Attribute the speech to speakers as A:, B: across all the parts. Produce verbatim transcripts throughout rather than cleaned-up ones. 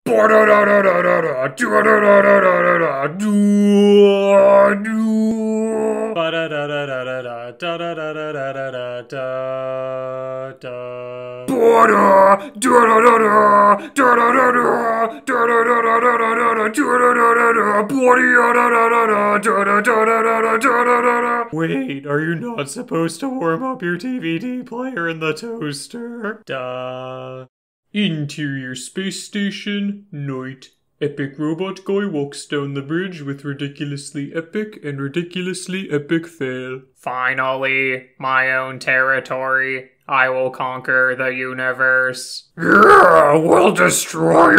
A: Wait, are you not supposed to warm up your D V D player in the toaster? Duh. Interior space station, night. Epic robot guy walks down the bridge with ridiculously epic and ridiculously epic fail.
B: Finally, my own territory. I will conquer the universe.
A: Yeah, we'll destroy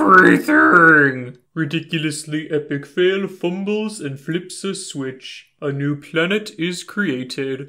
A: everything! Ridiculously epic fail fumbles and flips a switch. A new planet is created.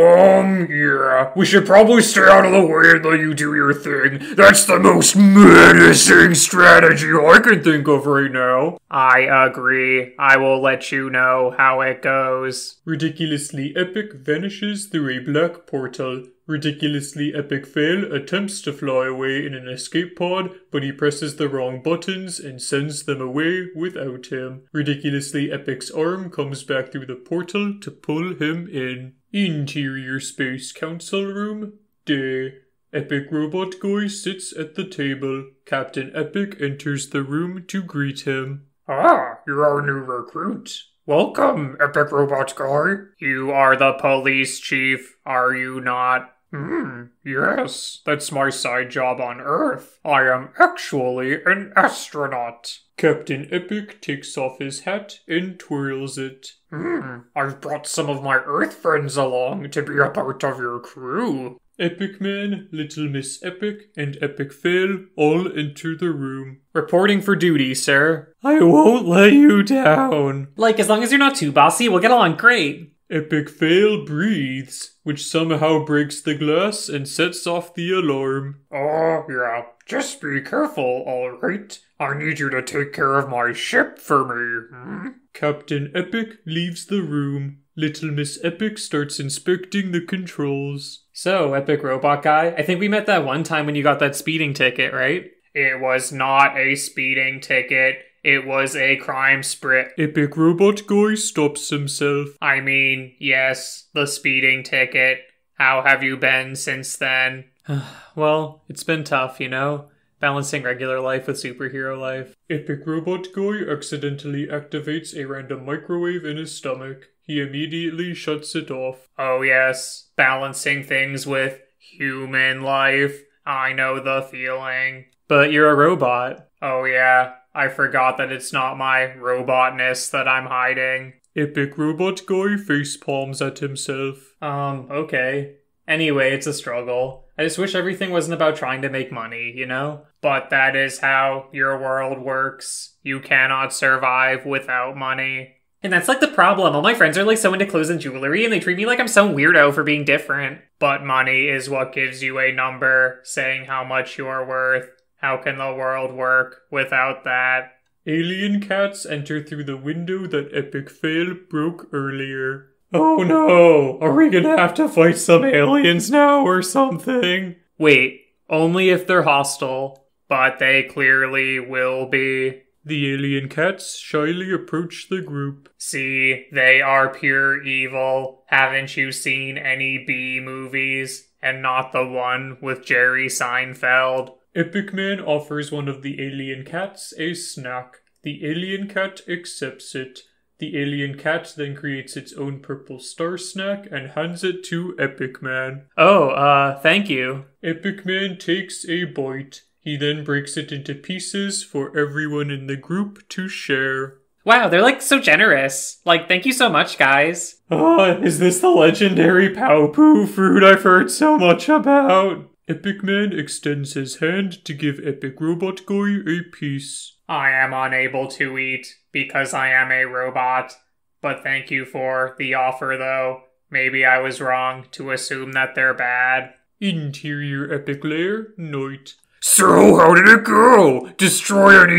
A: Um, yeah, we should probably stay out of the way and let you do your thing. That's the most menacing strategy I can think of right now.
B: I agree. I will let you know how it goes.
A: Ridiculously epic vanishes through a black portal. Ridiculously epic fail attempts to fly away in an escape pod, but he presses the wrong buttons and sends them away without him. Ridiculously epic's arm comes back through the portal to pull him in. Interior Space Council Room, day. Epic Robot Guy sits at the table. Captain Epic enters the room to greet him.
C: Ah, you're our new recruit. Welcome, Epic Robot Guy.
B: You are the police chief, are you not?
C: Hmm, yes, that's my side job on Earth. I am actually an astronaut.
A: Captain Epic takes off his hat and twirls it.
C: Hmm, I've brought some of my Earth friends along to be a part of your crew.
A: Epic Man, Little Miss Epic, and Epic Fail all enter the room.
B: Reporting for duty, sir.
A: I won't let you down.
B: Like, as long as you're not too bossy, we'll get along great.
A: Epic Fail breathes, which somehow breaks the glass and sets off the alarm.
C: Oh, yeah. Just be careful, alright? I need you to take care of my ship for me. Hmm?
A: Captain Epic leaves the room. Little Miss Epic starts inspecting the controls.
B: So, Epic Robot Guy, I think we met that one time when you got that speeding ticket, right? It was not a speeding ticket. It was a crime spree.
A: Epic Robot Guy stops himself.
B: I mean, yes, the speeding ticket. How have you been since then?
A: Well, it's been tough, you know? Balancing regular life with superhero life. Epic Robot Guy accidentally activates a random microwave in his stomach. He immediately shuts it off.
B: Oh yes, balancing things with human life. I know the feeling.
A: But you're a robot.
B: Oh yeah, I forgot that it's not my robotness that I'm hiding.
A: Epic Robot Guy facepalms at himself.
B: Um, okay. Anyway, it's a struggle. I just wish everything wasn't about trying to make money, you know? But that is how your world works. You cannot survive without money. And that's like the problem. All my friends are like so into clothes and jewelry and they treat me like I'm some weirdo for being different. But money is what gives you a number saying how much you're worth. How can the world work without that?
A: Alien cats enter through the window that Epic Fail broke earlier. Oh no! Are we gonna have to fight some aliens now or something?
B: Wait, only if they're hostile. But they clearly will be.
A: The alien cats shyly approach the group.
B: See, they are pure evil. Haven't you seen any B movies? And not the one with Jerry Seinfeld?
A: Epic Man offers one of the alien cats a snack. The alien cat accepts it. The alien cat then creates its own purple star snack and hands it to Epic Man.
B: Oh, uh, thank you.
A: Epic Man takes a bite. He then breaks it into pieces for everyone in the group to share.
B: Wow, they're like so generous. Like, thank you so much, guys.
A: Ah, uh, is this the legendary Paopu fruit I've heard so much about? Epic Man extends his hand to give Epic Robot Guy a piece.
B: I am unable to eat because I am a robot. But thank you for the offer, though. Maybe I was wrong to assume that they're bad.
A: Interior Epic Lair, night.
C: So, how did it go? Destroy any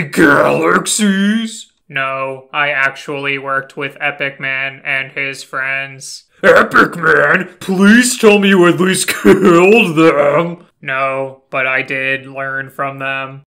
C: galaxies?
B: No, I actually worked with Epic Man and his friends.
C: Epic Man, please tell me you at least killed them.
B: No, but I did learn from them.